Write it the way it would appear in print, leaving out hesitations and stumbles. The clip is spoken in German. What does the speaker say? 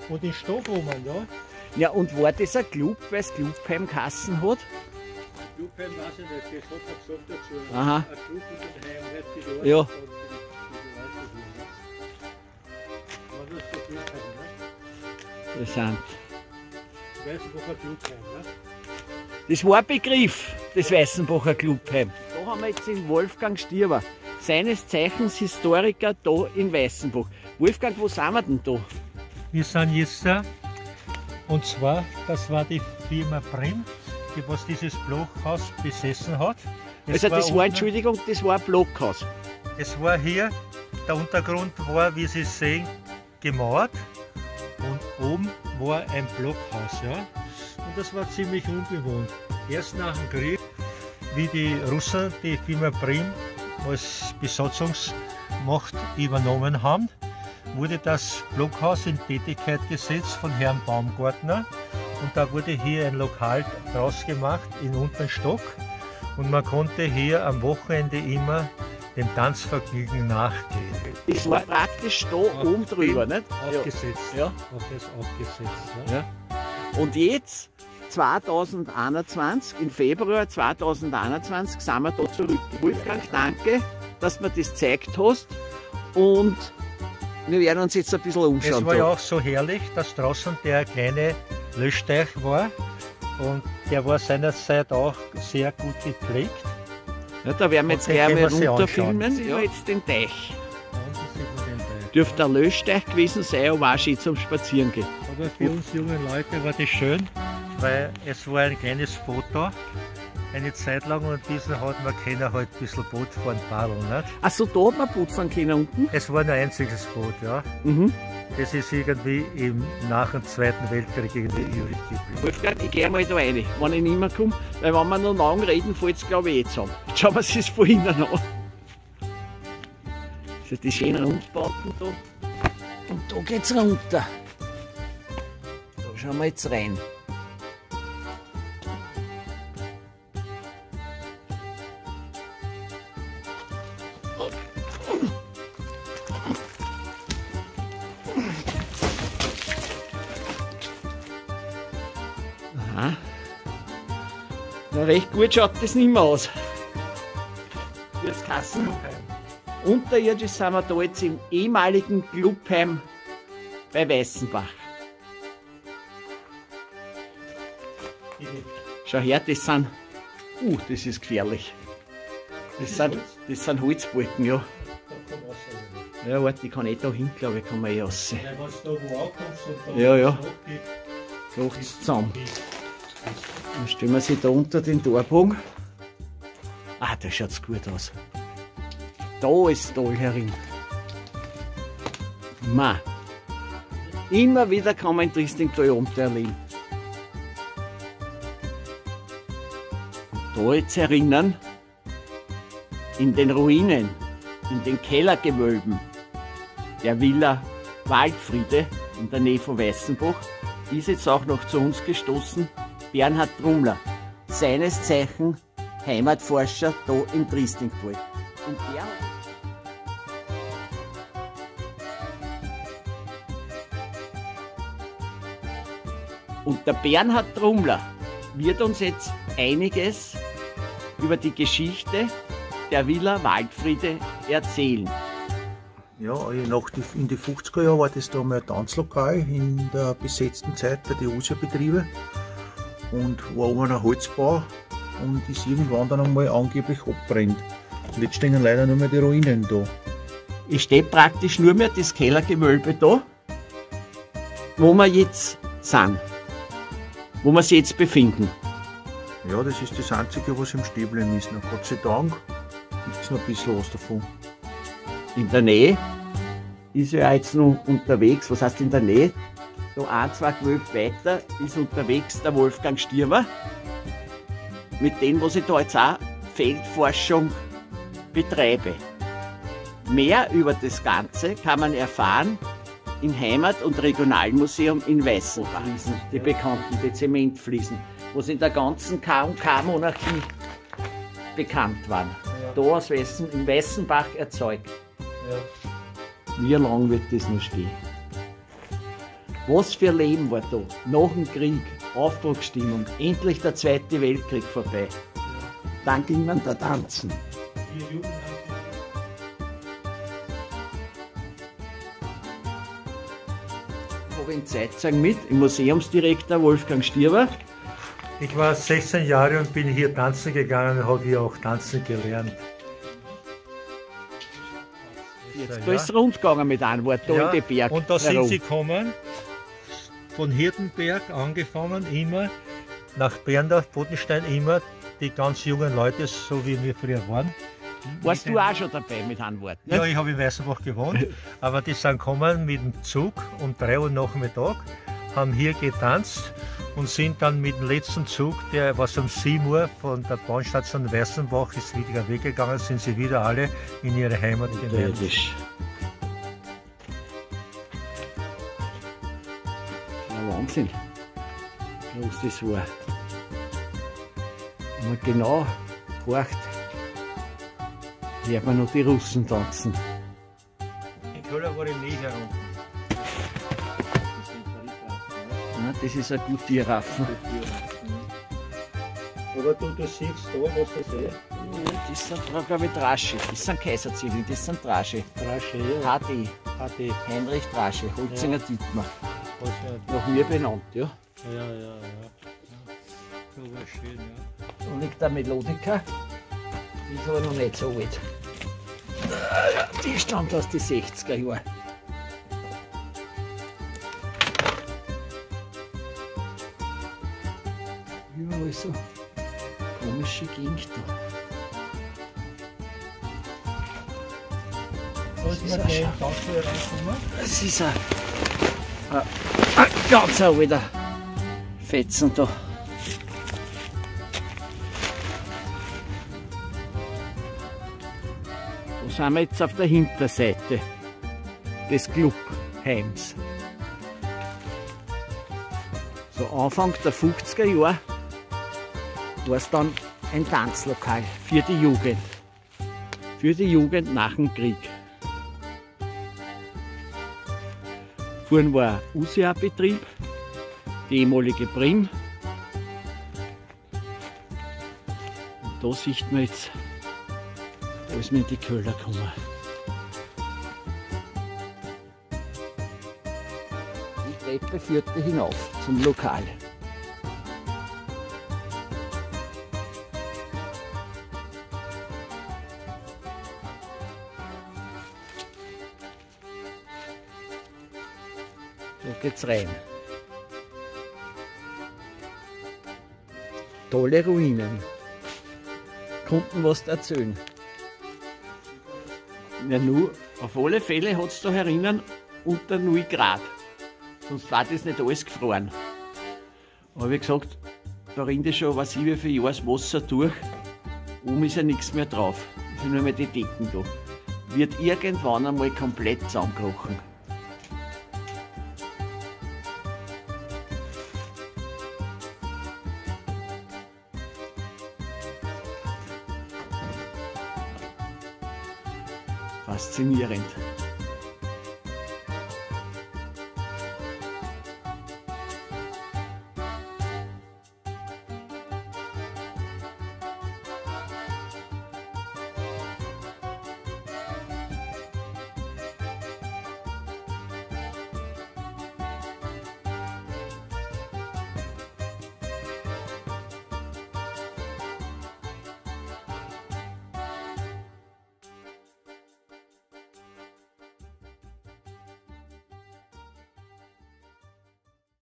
und in Stockholm, ja. Ja, und war das ein Club, weil es Clubheim Kassen hat? Clubheim weiß ich nicht, das hat er gesagt dazu. Aha. Ein Club und ein Heim hat die Leute. Ja. War das der Clubheim, ne? Interessant. Weißenbacher Clubheim, ne? Das war ein Begriff, das Weißenbacher Clubheim. Da haben wir jetzt den Wolfgang Stierber, seines Zeichens Historiker da in Weißenbach. Wolfgang, wo sind wir denn da? Wir sind jetzt da, und zwar, das war die Firma Prim, die was dieses Blockhaus besessen hat. Also das war, Entschuldigung, das war ein Blockhaus. Es war hier, der Untergrund war, wie Sie sehen, gemauert und oben war ein Blockhaus. Ja? Und das war ziemlich unbewohnt. Erst nach dem Krieg, wie die Russen die Firma Prim als Besatzungsmacht übernommen haben, wurde das Blockhaus in Tätigkeit gesetzt von Herrn Baumgartner. Und da wurde hier ein Lokal draus gemacht im unteren Stock. Und man konnte hier am Wochenende immer dem Tanzvergnügen nachgehen. Das war praktisch da oben drüber, nicht? Aufgesetzt. Ja. Auf das aufgesetzt. Ja. Ja. Und jetzt, 2021, im Februar 2021, sind wir da zurück. Wolfgang, danke, dass du mir das gezeigt hast. Und wir werden uns jetzt ein bisschen umschauen. Es war ja auch so herrlich, dass draußen der kleine Löschteich war. Und der war seinerzeit auch sehr gut gepflegt. Ja, da werden wir jetzt gleich mal runterfilmen. Ja, jetzt den Teich. Dürfte ein Löschteich gewesen sein, aber auch schön zum Spazieren gehen. Aber für uns jungen Leute war das schön, weil es war ein kleines Boot da, eine Zeit lang, und diesen hat man können halt ein bisschen Boot fahren, paddeln. Nicht? Achso, da hat man Boot fahren können unten? Es war ein einziges Boot, ja. Mhm. Das ist irgendwie nach dem Zweiten Weltkrieg irgendwie übrig geblieben. Wolfgang, ich gehe mal da rein, wenn ich nicht mehr komme, weil wenn wir noch lange reden, fällt es glaube ich eh zusammen. Jetzt schauen wir uns das von innen an. Das sind die schönen Rundbauten da. Und da geht es runter. Da schauen wir jetzt rein. Aha. Na, recht gut schaut das nicht mehr aus. Fürs Kassenheim. Unterirdisch sind wir da jetzt im ehemaligen Clubheim bei Weißenbach. Schau her, das sind. Das ist gefährlich. Das sind Holzbalken, ja. Ja, warte, ich kann eh da hin, glaube ich, kann man eh raus. Ja. Macht es zusammen. Dann stellen wir sie da unter den Torbogen. Ah, da schaut es gut aus. Da ist toll herin. Ma. Immer wieder kann man in Triestingtal Abenteuer erleben. Und da jetzt erinnern, in den Ruinen, in den Kellergewölben der Villa Waldfriede in der Nähe von Weißenbach, ist jetzt auch noch zu uns gestoßen Bernhard Trummler, seines Zeichen Heimatforscher da im Triestingtal. Und der Bernhard Trummler wird uns jetzt einiges über die Geschichte der Villa Waldfriede erzählen. Ja, in die 50er Jahren war das da mal ein Tanzlokal in der besetzten Zeit bei den Usia-Betrieben und war oben ein Holzbau und ist irgendwann dann einmal angeblich abbrennt. Und jetzt stehen leider nur mehr die Ruinen da. Es steht praktisch nur mehr das Kellergewölbe da, wo wir jetzt sind, wo wir uns jetzt befinden. Ja, das ist das Einzige, was im Stäblein ist. Na, Gott sei Dank gibt es noch ein bisschen was davon. In der Nähe ist ja jetzt noch unterwegs, was heißt in der Nähe? Da ein, zwei Gewölbe weiter ist unterwegs der Wolfgang Stierber, mit dem, was ich da jetzt auch Feldforschung betreibe. Mehr über das Ganze kann man erfahren im Heimat- und Regionalmuseum in Weißenbach. Die bekannten, die Zementfliesen, was in der ganzen K&K-Monarchie bekannt waren. Ja. Da aus in Weißenbach erzeugt. Ja. Wie lange wird das noch stehen? Was für Leben war da? Nach dem Krieg, Aufbruchsstimmung, endlich der Zweite Weltkrieg vorbei. Dann ging man da tanzen. Ich habe in Zeitzeugen mit, im Museumsdirektor Wolfgang Stierber. Ich war 16 Jahre und bin hier tanzen gegangen und habe hier auch tanzen gelernt. Jetzt, da ist es rund gegangen mit Anwart, da in die Berg. Und da sind herum. sie gekommen, von Hirtenberg angefangen, immer nach Berndorf, Bodenstein, immer die ganz jungen Leute, so wie wir früher waren. Warst du auch schon dabei mit Anwart? Ne? Ja, ich habe in Weißenbach gewohnt, aber die sind gekommen mit dem Zug um 3 Uhr Nachmittag, haben hier getanzt und sind dann mit dem letzten Zug, der was um 7 Uhr von der Bahnstation Weißenbach ist wieder weggegangen, sind sie wieder alle in ihre Heimat gemeldet. Ja, Wahnsinn, wie groß das war. Wenn man genau horcht, hört man noch die Russen tanzen. In Köln war ich nie herum. Ja, das ist eine gute Giraffe. Aber du siehst da, was ich sehe. Das sind, glaube ich, Drasche. Das sind Kaiserziegeln, das sind Drasche. Drasche, ja. HD. HD. Heinrich Drasche, Holzinger Dietmar. Ja, Nach mir benannt, ja. ja. So war schön, ja. Da liegt der Melodica. Die ist aber noch nicht so alt. Die stammt aus den 60er Jahren. Überall so komische Gegend da. Das ist ein ganz alter Fetzen da. Da sind wir jetzt auf der Hinterseite des Clubheims. So Anfang der 50er Jahre war es dann ein Tanzlokal für die Jugend. Für die Jugend nach dem Krieg. Vorhin war ein UCA-Betrieb, die ehemalige Prim. Und da sieht man jetzt, da ist man in die Köhler gekommen. Die Treppe führte hinauf zum Lokal. Da geht's rein. Tolle Ruinen. Konnten was erzählen. Ja, nur, auf alle Fälle hat es da herinnen unter 0 Grad. Sonst war das nicht alles gefroren. Aber wie gesagt, da rinnt ja schon was wie viele Jahre das Wasser durch. Oben ist ja nichts mehr drauf. Es sind nur mehr die Decken da. Wird irgendwann einmal komplett zusammengebrochen. Faszinierend.